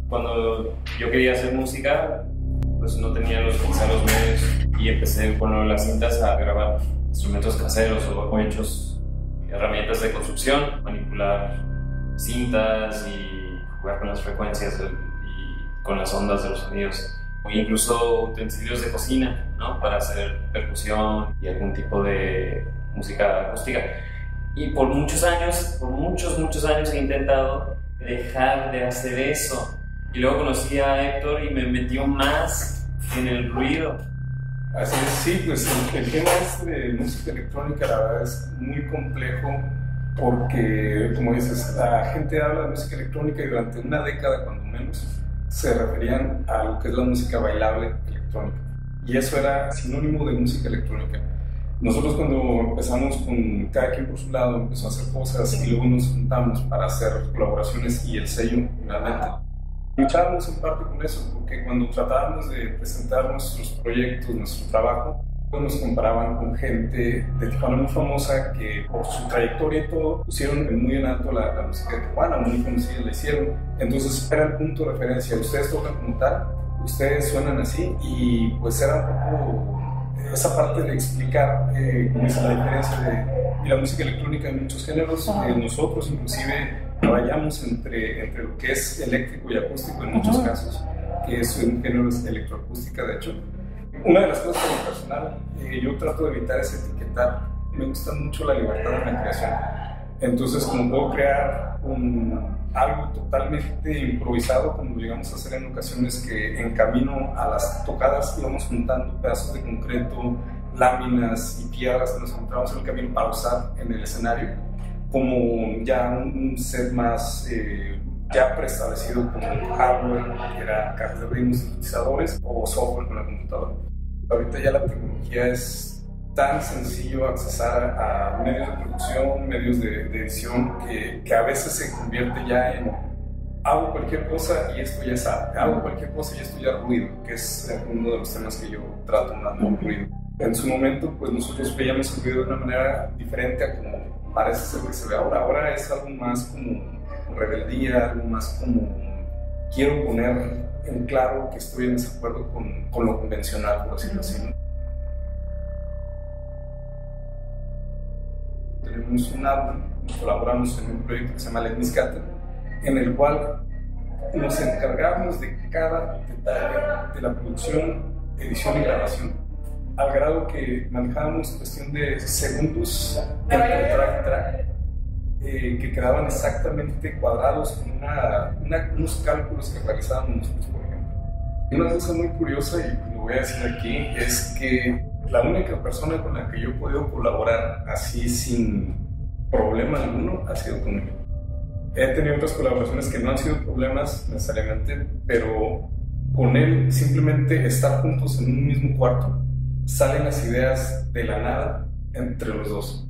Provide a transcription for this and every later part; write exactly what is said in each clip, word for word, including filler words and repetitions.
Cuando yo quería hacer música, pues no tenía los, quizá los medios y empecé con las cintas a grabar instrumentos caseros o, o hechos, herramientas de construcción, manipular cintas y jugar con las frecuencias y con las ondas de los sonidos. O incluso utensilios de cocina, ¿no? Para hacer percusión y algún tipo de música acústica. Y por muchos años, por muchos, muchos años he intentado dejar de hacer eso. Y luego conocí a Héctor y me metió más en el ruido. Así es, sí, pues el, el tema este de música electrónica la verdad es muy complejo porque, como dices, la gente habla de música electrónica y durante una década, cuando menos, se referían a lo que es la música bailable electrónica. Y eso era sinónimo de música electrónica. Nosotros cuando empezamos con cada quien por su lado, empezó a hacer cosas y luego nos juntamos para hacer colaboraciones y el sello finalmente. Luchábamos en parte con eso, porque cuando tratábamos de presentar nuestros proyectos, nuestro trabajo, nos comparaban con gente de Tijuana muy famosa que por su trayectoria y todo pusieron muy en alto la, la música de Tijuana, muy conocida la hicieron. Entonces era el punto de referencia, ustedes tocan como tal, ustedes suenan así, y pues era un poco esa parte de explicar eh, cómo es la diferencia de, de la música electrónica en muchos géneros. Eh, nosotros inclusive rayamos entre, entre lo que es eléctrico y acústico en muchos casos, que es un género electroacústica de hecho. Una de las cosas como personal, eh, yo trato de evitar ese etiquetar. Me gusta mucho la libertad de la creación. Entonces, como puedo crear un, algo totalmente improvisado, como llegamos a hacer en ocasiones que en camino a las tocadas íbamos juntando pedazos de concreto, láminas y piedras que nos encontramos en el camino para usar en el escenario, como ya un set más eh, ya preestablecido como hardware, que era cajas de ritmos, sintetizadores o software con la computadora. Ahorita ya la tecnología es tan sencillo accesar a, a medios de producción, medios de, de edición, que, que a veces se convierte ya en hago cualquier cosa y esto ya es arte, hago cualquier cosa y esto ya es ruido, que es uno de los temas que yo trato dando el ruido. En su momento, pues nosotros veíamos el ruido de una manera diferente a como parece ser que se ve ahora. Ahora es algo más como rebeldía, algo más como quiero poner en claro que estoy en desacuerdo con, con lo convencional, por decirlo así, ¿no? Tenemos un álbum, colaboramos en un proyecto que se llama Let Me Scatter, en el cual nos encargamos de cada detalle de la producción, edición y grabación, al grado que manejábamos cuestión de segundos entre track y track, eh, que quedaban exactamente cuadrados con una, una, unos cálculos que realizábamos nosotros, por ejemplo. Y una cosa muy curiosa, y lo voy a decir aquí, es que la única persona con la que yo he podido colaborar así sin problema alguno ha sido con él. He tenido otras colaboraciones que no han sido problemas necesariamente, pero con él simplemente estar juntos en un mismo cuarto, salen las ideas de la nada entre los dos.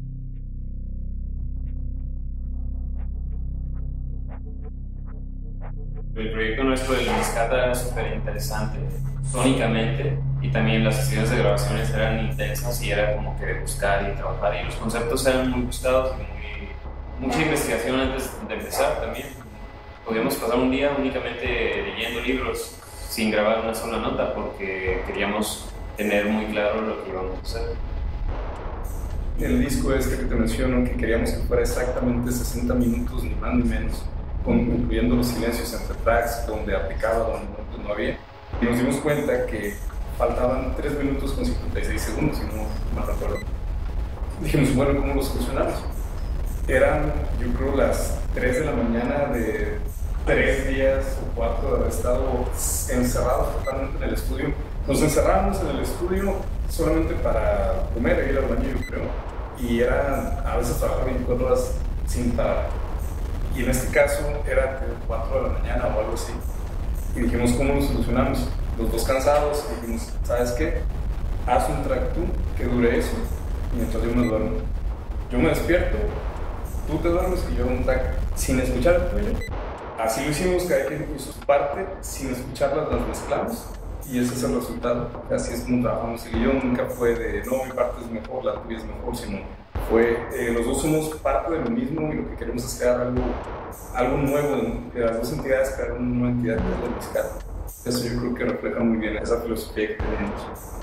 El proyecto nuestro de Let Me Scatter era súper interesante, sónicamente, y también las sesiones de grabaciones eran intensas y era como que buscar y trabajar, y los conceptos eran muy buscados y muy, mucha investigación antes de empezar también. Podíamos pasar un día únicamente leyendo libros sin grabar una sola nota porque queríamos tener muy claro lo que íbamos a hacer. El disco este que te menciono, que queríamos que fuera exactamente sesenta minutos, ni más ni menos, con, incluyendo los silencios entre tracks, donde aplicaba, donde no, no había. Y nos dimos cuenta que faltaban tres minutos con cincuenta y seis segundos, si no mal recuerdo. Dijimos, bueno, ¿cómo lo solucionamos? Eran, yo creo, las tres de la mañana de tres días o cuatro de haber estado encerrados totalmente en el estudio. Nos encerramos en el estudio solamente para comer e ir al baño, yo creo. Y era, a veces trabajaba veinticuatro horas sin parar. Y en este caso era cuatro de la mañana o algo así. Y dijimos, ¿cómo lo solucionamos? Los dos cansados, y dijimos, ¿sabes qué? Haz un track tú que dure eso, mientras yo me duermo. Yo me despierto, tú te duermes y yo un track sin escuchar el tuyo. Así lo hicimos, cada quien hizo su parte, sin escucharlas las mezclamos. Y ese es el resultado. Así es como trabajamos. El guión nunca fue de, no, mi parte es mejor, la tuya es mejor, sino Fue, eh, los dos somos parte de lo mismo y lo que queremos es crear algo, algo nuevo, ¿no? Que las dos entidades crear una nueva entidad que es la musical. Eso yo creo que refleja muy bien esa filosofía que tenemos.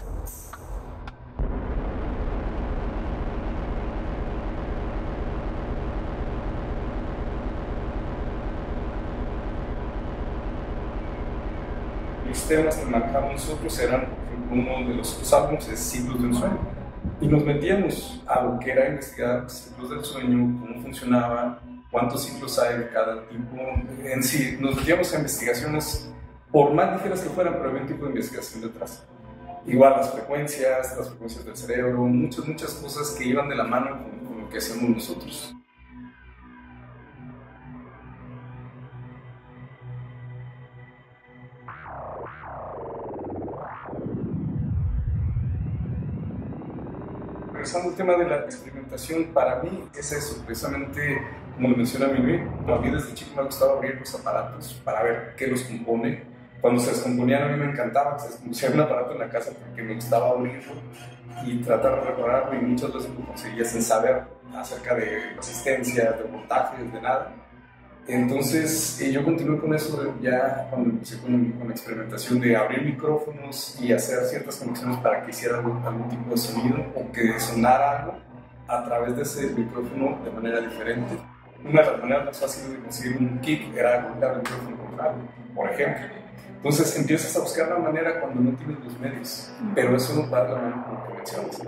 Los temas que marcamos nosotros eran, por ejemplo, uno de los álbumes es Ciclos del Sueño. Y nos metíamos a lo que era investigar ciclos del sueño, cómo funcionaba, cuántos ciclos hay de cada tipo. En sí, nos metíamos a investigaciones, por más ligeras que fueran, pero había un tipo de investigación detrás. Igual las frecuencias, las frecuencias del cerebro, muchas, muchas cosas que iban de la mano con, con lo que hacemos nosotros. Regresando al tema de la experimentación, para mí es eso, precisamente como lo menciona Minuit. A mí desde chico me ha gustado abrir los aparatos para ver qué los compone. Cuando se descomponían a mí me encantaba que se descompusiera un aparato en la casa porque me gustaba abrirlo y tratar de repararlo, y muchas veces lo conseguía sin saber acerca de resistencia, de voltajes, de nada. Entonces eh, yo continué con eso ya cuando empecé con, con la experimentación de abrir micrófonos y hacer ciertas conexiones para que hiciera algún, algún tipo de sonido o que sonara algo a través de ese micrófono de manera diferente. Una de las maneras más fáciles de conseguir un kick era golpear el micrófono contra algo, por ejemplo. Entonces empiezas a buscar la manera cuando no tienes los medios, pero eso no va de la mano con lo que mencionas.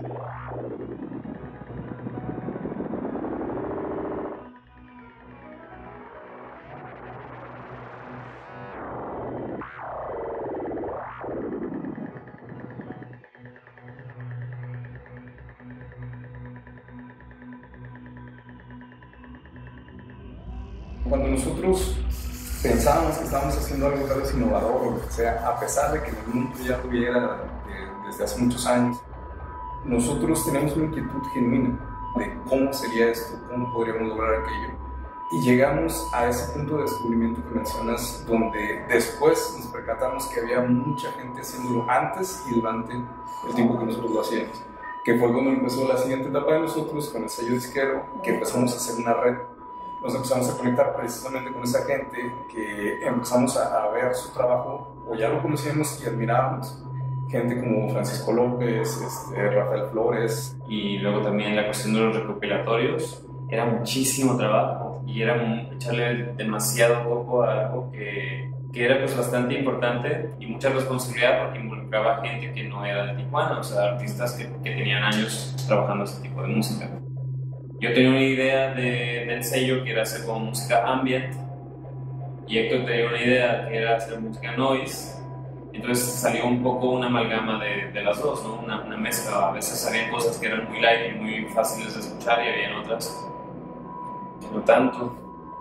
Cuando nosotros pensábamos que estábamos haciendo algo tal vez innovador o lo que sea, a pesar de que el mundo ya lo hubiera de, desde hace muchos años, nosotros tenemos una inquietud genuina de cómo sería esto, cómo podríamos lograr aquello. Y llegamos a ese punto de descubrimiento que mencionas, donde después nos percatamos que había mucha gente haciéndolo antes y durante el tiempo que nosotros lo hacíamos. Que fue cuando empezó la siguiente etapa de nosotros con el sello disquero, que empezamos a hacer una red. Nos empezamos a conectar precisamente con esa gente que empezamos a, a ver su trabajo, o ya lo conocíamos y admirábamos. Gente como Francisco López, este, Rafael Flores. Y luego también la cuestión de los recopilatorios. Era muchísimo trabajo y era echarle demasiado poco a algo que, que era pues bastante importante y mucha responsabilidad porque involucraba gente que no era de Tijuana, o sea, artistas que, que tenían años trabajando ese tipo de música. Yo tenía una idea de, del sello que era hacer como música ambient y Héctor tenía una idea que era hacer música noise. Entonces salió un poco una amalgama de, de las dos, ¿no? Una, una mezcla. A veces había cosas que eran muy light y muy fáciles de escuchar y había otras que no tanto.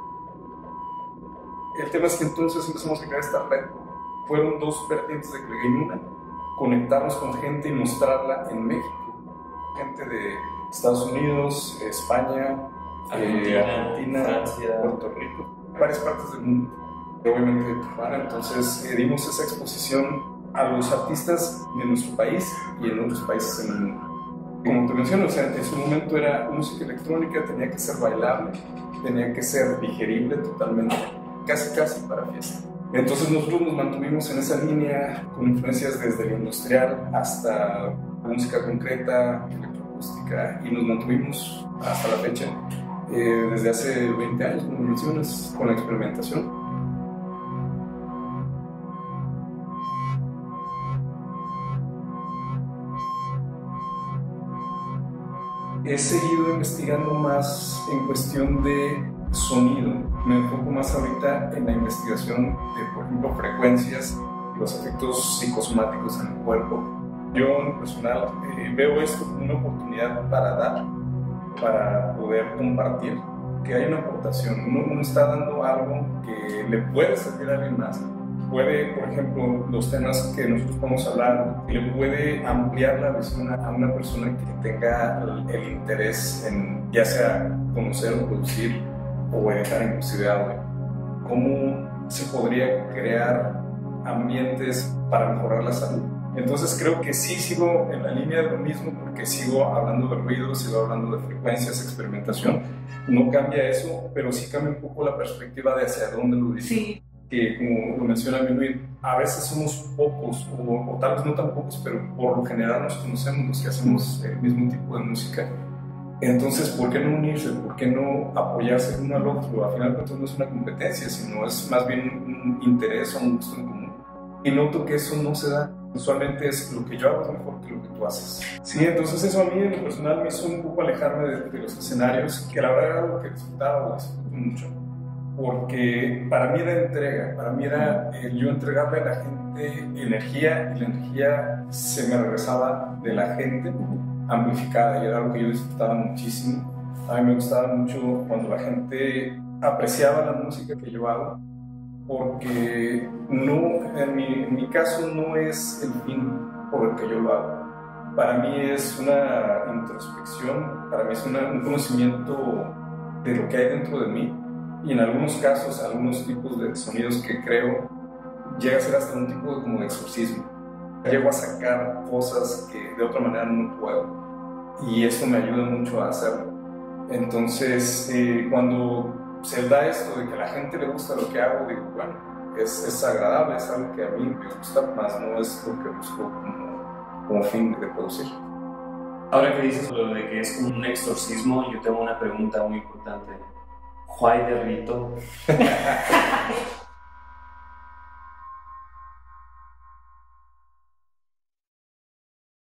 El tema es que entonces empezamos a crear esta red. Fueron dos vertientes de Clegain. Una, conectarnos con gente y mostrarla en México. Gente de Estados Unidos, España, Argentina, eh, Argentina Francia, Puerto Rico, varias partes del mundo, obviamente de Tijuana. Entonces eh, dimos esa exposición a los artistas de nuestro país y en otros países en el mundo. Como te menciono, o sea, en su momento era música electrónica, tenía que ser bailable, tenía que ser digerible totalmente, casi casi para fiesta. Entonces nosotros nos mantuvimos en esa línea con influencias desde lo industrial hasta música concreta, electroacústica, y nos mantuvimos hasta la fecha, eh, desde hace veinte años, como mencionas, con la experimentación. He seguido investigando más en cuestión de sonido. Me enfoco más ahorita en la investigación de, por ejemplo, frecuencias y los efectos psicosomáticos en el cuerpo. Yo, en lo personal, eh, veo esto como una oportunidad para dar, para poder compartir, que hay una aportación. Uno, uno está dando algo que le puede servir a alguien más. Puede, por ejemplo, los temas que nosotros vamos a hablar, le puede ampliar la visión a una persona que tenga el, el interés en ya sea conocer o producir o editar inclusive audio. ¿Cómo se podría crear ambientes para mejorar la salud? Entonces creo que sí sigo en la línea de lo mismo porque sigo hablando de ruido, sigo hablando de frecuencias, experimentación. No cambia eso, pero sí cambia un poco la perspectiva de hacia dónde lo dirijo. Sí. Que como lo menciona Luis, a veces somos pocos, o, o tal vez no tan pocos, pero por lo general nos conocemos los que hacemos el mismo tipo de música. Entonces, ¿por qué no unirse? ¿Por qué no apoyarse el uno al otro? Al final de cuentas no es una competencia, sino es más bien un interés o un gusto en común. Y noto que eso no se da. Usualmente es lo que yo hago es mejor que lo que tú haces. Sí, entonces eso a mí en lo personal me hizo un poco alejarme de, de los escenarios, que la verdad era algo que disfrutaba o disfruto mucho, porque para mí era entrega, para mí era el yo entregarle a la gente energía y la energía se me regresaba de la gente amplificada y era algo que yo disfrutaba muchísimo. A mí me gustaba mucho cuando la gente apreciaba la música que yo hago, porque no, en mi, en mi caso no es el fin por el que yo lo hago. Para mí es una introspección, para mí es una, un conocimiento de lo que hay dentro de mí y en algunos casos, algunos tipos de sonidos que creo, llega a ser hasta un tipo de, como de exorcismo. Llego a sacar cosas que de otra manera no puedo y eso me ayuda mucho a hacerlo. Entonces, eh, cuando se da esto de que a la gente le gusta lo que hago, digo, bueno, es, es agradable, es algo que a mí me gusta, más no es lo que busco como, como fin de producir. Ahora que dices lo de que es como un exorcismo, yo tengo una pregunta muy importante. ¿Why de Rito?